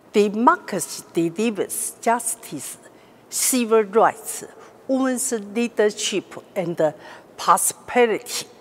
democracy delivers justice, civil rights, women's leadership, and prosperity.